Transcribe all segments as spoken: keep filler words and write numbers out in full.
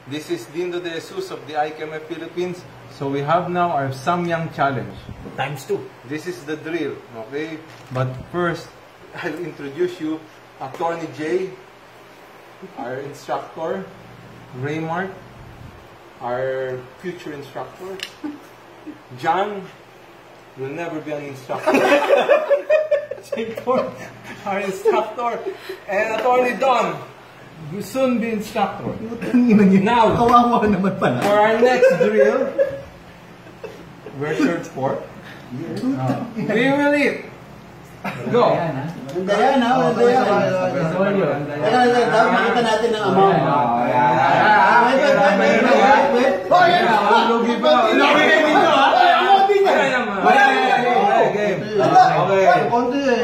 This is Dindo de Jesus of the I K M F Philippines. So we have now our Samyang challenge. Times two. This is the drill, okay? But first, I'll introduce you Attorney J, our instructor, Raymart, our future instructor. John will never be an instructor. Jacob, our instructor, and Attorney Don will soon be instructor. Now, for our next drill, we're search for. Uh, we will eat. Go. Andayan ha, andayan. Teka, makita natin ang amount. Wait, wait, wait, wait, wait. Oh, yan! Lugi pa. Lugi kayo dito ha? Konti nga. Okay. Okay. Konti eh.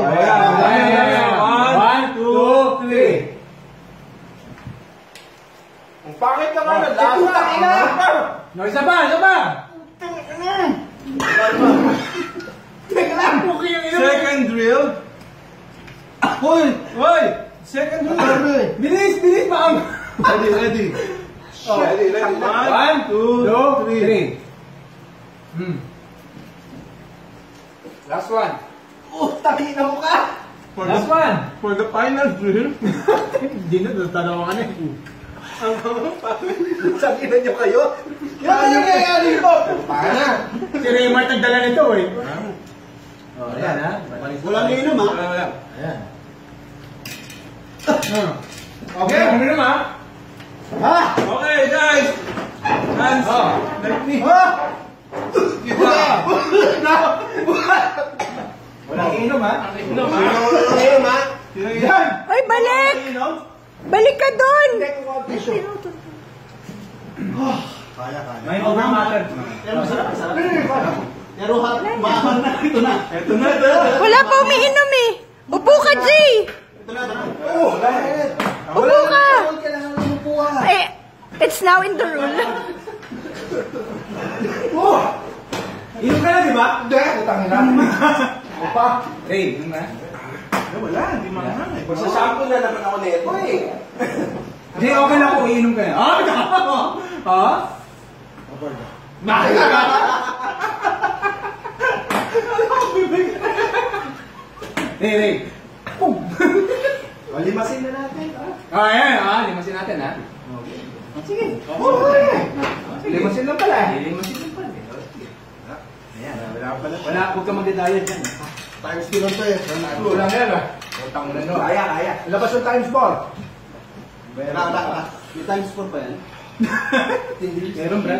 One, two, three. Ang pangit na nga, nagputang ina! No, isa pa, isa pa! Second drill. Hoy! Hoy! Second drill. Bilis, bilis pa. Ready, ready. Oh, ready, ready. One, two, two three. three. Hmm. Last one. Oh, tabi na mo ka! Last one. For the final drill. Hindi na, tatanawa ka na eh. Sabihin na nyo kayo? Yan ang nangyayari ko! Paano? Si Raymart nagdala nito eh. Oh, ayan ha. Walang inom ha? Wala, wala. Ayan. Okay, ano naman? Ha? Okay, guys. Hands. Like me. Ha? Kita. Walang inom ha? Inom, ha? Walang inom ha? Yan. Ay, balik! Balik ka doon! Kaya, kaya. May overmatter. Pero masarap, masarap. Pero ha, mahal na. Ito na. Ito na, ito. Wala pa umiinom eh! Upo ka, Jay! Ito na, ito na. Oh, bakit? Upo ka! Kailangan mo umupuha. Eh, it's now in the rule. Oh! Inom ka na, di ba? Hindi, utangin na. Opa. Hey, inom na. Wala, hindi manghang eh. Magsasample na naman ako nito eh. Hindi, okay lang kung iinom ka na. Ah, ha? Bakit? Hey, hey. Limasin na natin. Ah, ayan, ah. Limasin natin, ha? Sige. Limasin lang pala. Limasin lang pala. Ayan, wala ka pala. Wala, huwag ka magdadayad dyan. Times two lang to eh. Kulang yan, ba? Utang mo na, no? Kaya, kaya. Labas yung times four. Wala, wala, wala. May times four pa yan? Meron, Brad.